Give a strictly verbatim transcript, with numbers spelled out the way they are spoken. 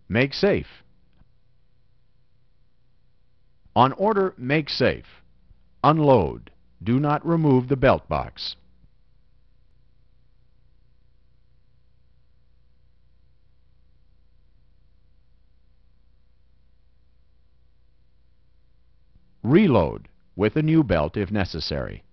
Make safe. On order Make Safe, unload. Do not remove the belt box. Reload with a new belt if necessary.